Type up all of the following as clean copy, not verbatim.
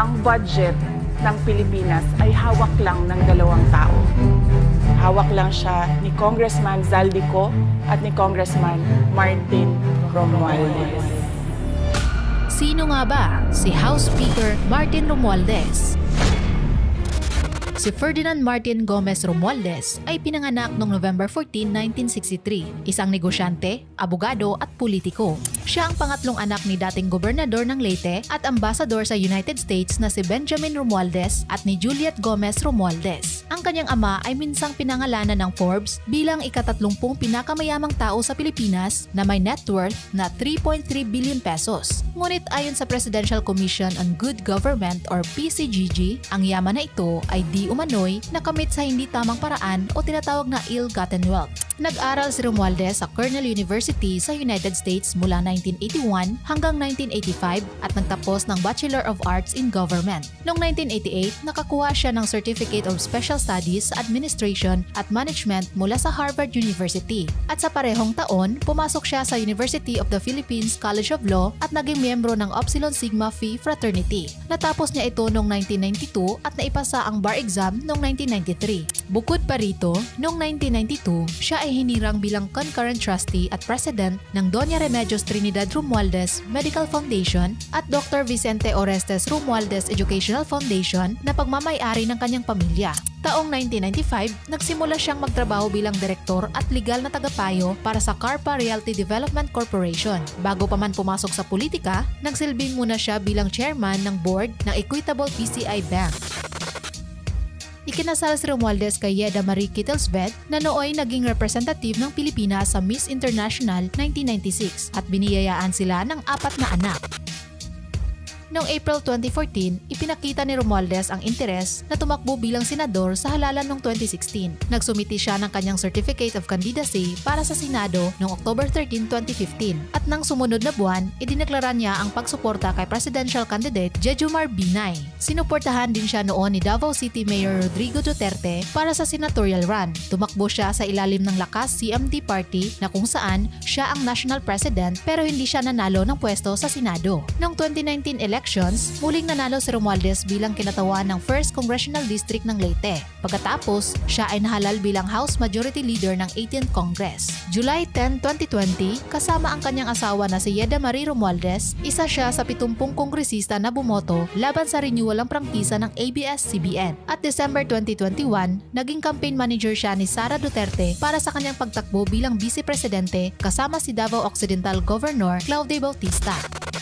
ang budget ng Pilipinas ay hawak lang ng dalawang tao. Hawak lang siya ni Congressman Zaldico at ni Congressman Martin Romualdez. Sino nga ba si House Speaker Martin Romualdez? Si Ferdinand Martin Gomez Romualdez ay pinanganak noong November 14, 1963, isang negosyante, abogado at politiko. Siya ang pangatlong anak ni dating gobernador ng Leyte at ambasador sa United States na si Benjamin Romualdez at ni Juliet Gomez Romualdez. Ang kanyang ama ay minsang pinangalanan ng Forbes bilang ika-30 pinakamayamang tao sa Pilipinas na may net worth na 3.3 billion pesos. Ngunit ayon sa Presidential Commission on Good Government or PCGG, ang yaman na ito ay di umano'y nakamit sa hindi tamang paraan o tinatawag na ill-gotten wealth. Nag-aral si Romualdez sa Cornell University sa United States mula 1981 hanggang 1985 at nagtapos ng Bachelor of Arts in Government. Noong 1988, nakakuha siya ng Certificate of Special Studies sa Administration at Management mula sa Harvard University. At sa parehong taon, pumasok siya sa University of the Philippines College of Law at naging miyembro ng Upsilon Sigma Phi Fraternity. Natapos niya ito noong 1992 at naipasa ang bar exam noong 1993. Bukod pa rito, noong 1992, siya ay hinirang bilang concurrent trustee at president ng Doña Remedios Trinidad Romualdez Medical Foundation at Dr. Vicente Orestes Romualdez Educational Foundation na pagmamay-ari ng kanyang pamilya. Taong 1995, nagsimula siyang magtrabaho bilang direktor at legal na tagapayo para sa Carpa Realty Development Corporation. Bago pa man pumasok sa politika, nagsilbing muna siya bilang chairman ng board ng Equitable PCI Bank. Ikinasal si Romualdez kay Yeda Marie Kittelsved na nooy naging representative ng Pilipinas sa Miss International 1996 at biniyayaan sila ng 4 na anak. Noong April 2014, ipinakita ni Romualdez ang interes na tumakbo bilang senador sa halalan noong 2016. Nagsumiti siya ng kanyang Certificate of Candidacy para sa Senado noong October 13, 2015 at nang sumunod na buwan, idineklara niya ang pagsuporta kay presidential candidate Jejomar Binay. Sinuportahan din siya noon ni Davao City Mayor Rodrigo Duterte para sa senatorial run. Tumakbo siya sa ilalim ng Lakas CMD Party na kung saan siya ang national president pero hindi siya nanalo ng pwesto sa Senado. Noong 2019 elections, muling nanalo si Romualdez bilang kinatawan ng 1st Congressional District ng Leyte. Pagkatapos, siya ay nahalal bilang House Majority Leader ng 18th Congress. July 10, 2020, kasama ang kanyang asawa na si Yeda Marie Romualdez, isa siya sa 70 kongresista na bumoto laban sa renewal ng prangkisa ng ABS-CBN. At December 2021, naging campaign manager siya ni Sara Duterte para sa kanyang pagtakbo bilang Vice Presidente kasama si Davao Occidental Governor Claude Bautista.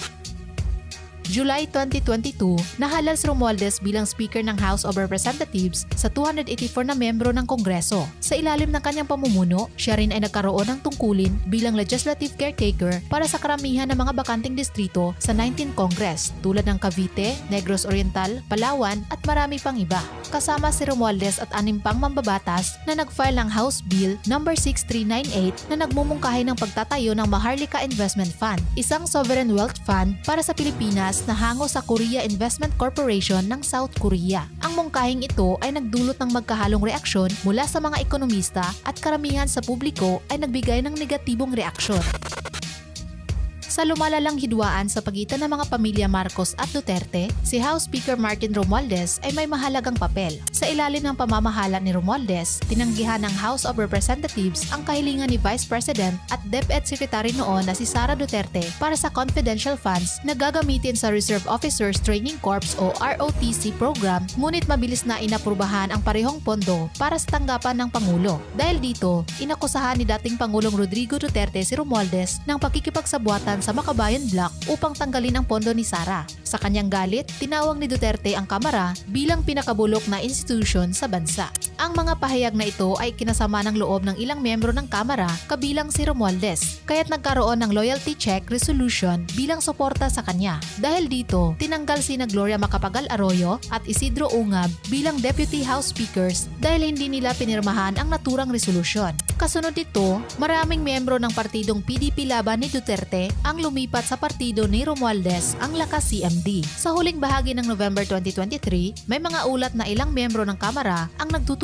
July 2022, nahalal si Romualdez bilang Speaker ng House of Representatives sa 284 na membro ng Kongreso. Sa ilalim ng kanyang pamumuno, siya rin ay nagkaroon ng tungkulin bilang legislative caretaker para sa karamihan ng mga bakanting distrito sa 19th Congress tulad ng Cavite, Negros Oriental, Palawan at marami pang iba. Kasama si Romualdez at 6 pang mambabatas na nag-file ng House Bill No. 6398 na nagmumungkahi ng pagtatayo ng Maharlika Investment Fund, isang sovereign wealth fund para sa Pilipinas na hango sa Korea Investment Corporation ng South Korea. Ang mungkahing ito ay nagdulot ng magkahalong reaksyon mula sa mga ekonomista at karamihan sa publiko ay nagbigay ng negatibong reaksyon. Sa lumalalang hidwaan sa pagitan ng mga pamilya Marcos at Duterte, si House Speaker Martin Romualdez ay may mahalagang papel. Sa ilalim ng pamamahala ni Romualdez, tinanggihan ng House of Representatives ang kahilingan ni Vice President at DepEd Secretary noon na si Sara Duterte para sa confidential funds na gagamitin sa Reserve Officers Training Corps o ROTC program, ngunit mabilis na inaprubahan ang parehong pondo para sa tanggapan ng Pangulo. Dahil dito, inakusahan ni dating Pangulong Rodrigo Duterte si Romualdez ng pakikipagsabwatan sa Makabayan Block upang tanggalin ang pondo ni Sara. Sa kanyang galit, tinawag ni Duterte ang Kamara bilang pinakabulok na institusyon sa bansa. Ang mga pahayag na ito ay kinasama ng loob ng ilang miyembro ng Kamara kabilang si Romualdez, kaya't nagkaroon ng loyalty check resolution bilang suporta sa kanya. Dahil dito, tinanggal sina Gloria Macapagal Arroyo at Isidro Ungab bilang Deputy House Speakers dahil hindi nila pinirmahan ang naturang resolusyon. Kasunod nito, maraming miyembro ng partidong PDP laban ni Duterte ang lumipat sa partido ni Romualdez, ang Lakas CMD. Sa huling bahagi ng November 2023, may mga ulat na ilang miyembro ng Kamara ang nagtutulungan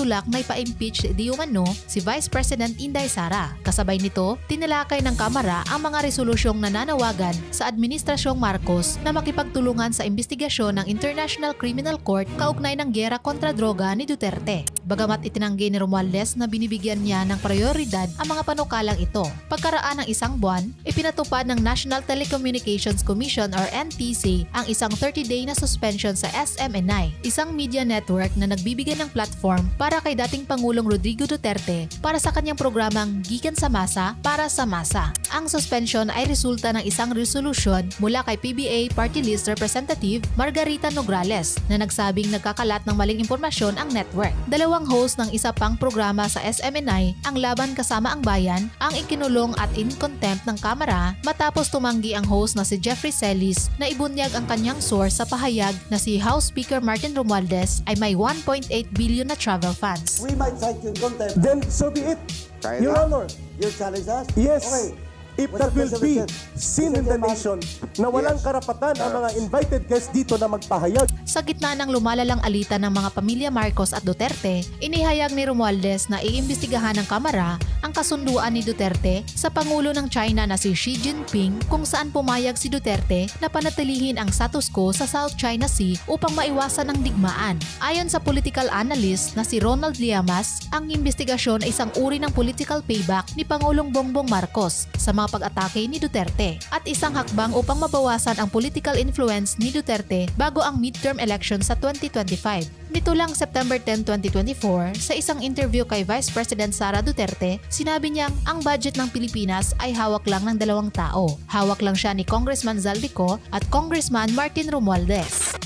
tulak na ipa-impeach di umano si Vice President Inday Sara. Kasabay nito, tinalakay ng Kamara ang mga resolusyong nananawagan sa Administrasyong Marcos na makipagtulungan sa investigasyon ng International Criminal Court kaugnay ng giyera kontra droga ni Duterte. Bagamat itinanggi ni Romualdez na binibigyan niya ng prioridad ang mga panukalang ito. Pagkaraan ng isang buwan, ipinatupad ng National Telecommunications Commission or NTC ang isang 30-day na suspension sa SMNI, isang media network na nagbibigay ng platform para kay dating Pangulong Rodrigo Duterte para sa kanyang programang Gikan sa Masa para sa Masa. Ang suspension ay resulta ng isang resolusyon mula kay PBA Party List Representative Margarita Nograles na nagsabing nagkakalat ng maling impormasyon ang network. Dalawang host ng isa pang programa sa SMNI, ang Laban Kasama ang Bayan, ang ikinulong at in contempt ng Kamara matapos tumanggi ang host na si Jeffrey Celis na ibunyag ang kanyang source sa pahayag na si House Speaker Martin Romualdez ay may 1.8 billion na travel funds. We might cite you in contempt. Then so be it, Kaya Your na? Honor. You challenge us? Yes. Okay. If Mr. that will be President, seen in Mr. the Chairman. nation na walang Yes. karapatan ang mga invited guests dito na magpahayag. Sa gitna ng lumalalang alitan ng mga pamilya Marcos at Duterte, inihayag ni Romualdez na iimbestigahan ng Kamara ang kasunduan ni Duterte sa Pangulo ng China na si Xi Jinping kung saan pumayag si Duterte na panatilihin ang status quo sa South China Sea upang maiwasan ang digmaan. Ayon sa political analyst na si Ronald Llamas, ang investigasyon ay isang uri ng political payback ni Pangulong Bongbong Marcos sa mga pag-atake ni Duterte at isang hakbang upang mabawasan ang political influence ni Duterte bago ang midterm election sa 2025. Nito lang September 10, 2024, sa isang interview kay Vice President Sara Duterte, sinabi niyang ang budget ng Pilipinas ay hawak lang ng dalawang tao. Hawak lang siya ni Congressman Zaldico at Congressman Martin Romualdez.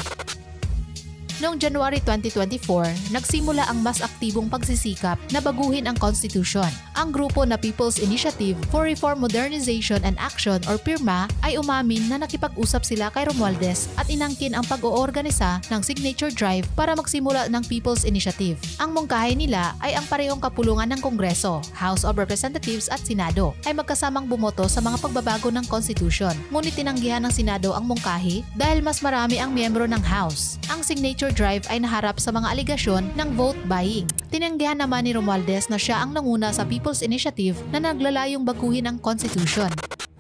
Noong January 2024, nagsimula ang mas aktibong pagsisikap na baguhin ang konstitusyon. Ang grupo na People's Initiative for Reform, Modernization and Action or PIRMA ay umamin na nakipag-usap sila kay Romualdez at inangkin ang pag-oorganisa ng signature drive para magsimula ng People's Initiative. Ang mungkahi nila ay ang parehong kapulungan ng Kongreso, House of Representatives at Senado ay magkasamang bumoto sa mga pagbabago ng konstitusyon. Ngunit tinanggihan ng Senado ang mungkahi dahil mas marami ang miyembro ng House. Ang signature drive ay naharap sa mga aligasyon ng vote buying. Tinanggihan naman ni Romualdez na siya ang nanguna sa People's Initiative na naglalayong baguhin ang konstitusyon.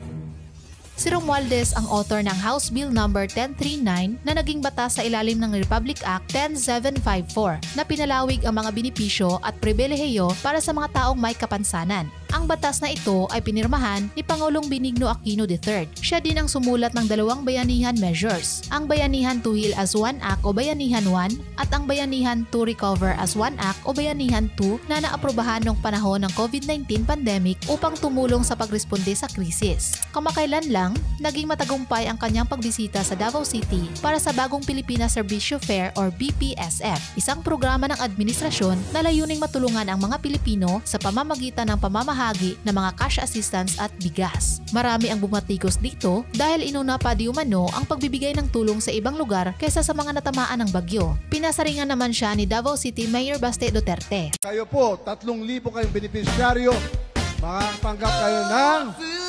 Si Romualdez ang author ng House Bill No. 1039 na naging batas sa ilalim ng Republic Act 10754 na pinalawig ang mga benepisyo at pribilehiyo para sa mga taong may kapansanan. Ang batas na ito ay pinirmahan ni Pangulong Benigno Aquino III. Siya din ang sumulat ng dalawang bayanihan measures, ang Bayanihan to Heal as One Act o Bayanihan 1 at ang Bayanihan to Recover as One Act o Bayanihan 2 na naaprubahan noong panahon ng COVID-19 pandemic upang tumulong sa pagresponde sa krisis. Kamakailan lang, naging matagumpay ang kanyang pagbisita sa Davao City para sa Bagong Pilipinas Servicio Fair or BPSF, isang programa ng administrasyon na layuning matulungan ang mga Pilipino sa pamamagitan ng pamamahagi ng mga cash assistance at bigas. Marami ang bumatikos dito dahil inuna pa di umano ang pagbibigay ng tulong sa ibang lugar kaysa sa mga natamaan ng bagyo. Pinasaringan naman siya ni Davao City Mayor Baste Duterte. Kayo po, 3,000 kayong beneficiaryo, makatanggap kayo ng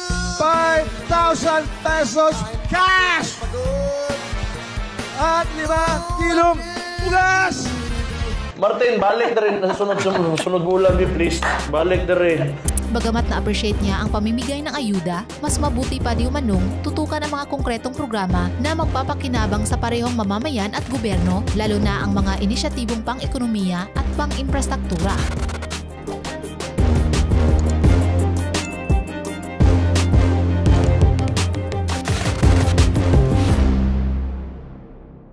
5,000 pesos cash! At 5 kilong bugas! Martin, balik na rin sa sunod bulan, please. Balik na rin. Bagamat na-appreciate niya ang pamimigay ng ayuda, mas mabuti pa di umanong tutukan ang mga konkretong programa na magpapakinabang sa parehong mamamayan at gobyerno, lalo na ang mga inisyatibong pang-ekonomiya at pang-infrastruktura.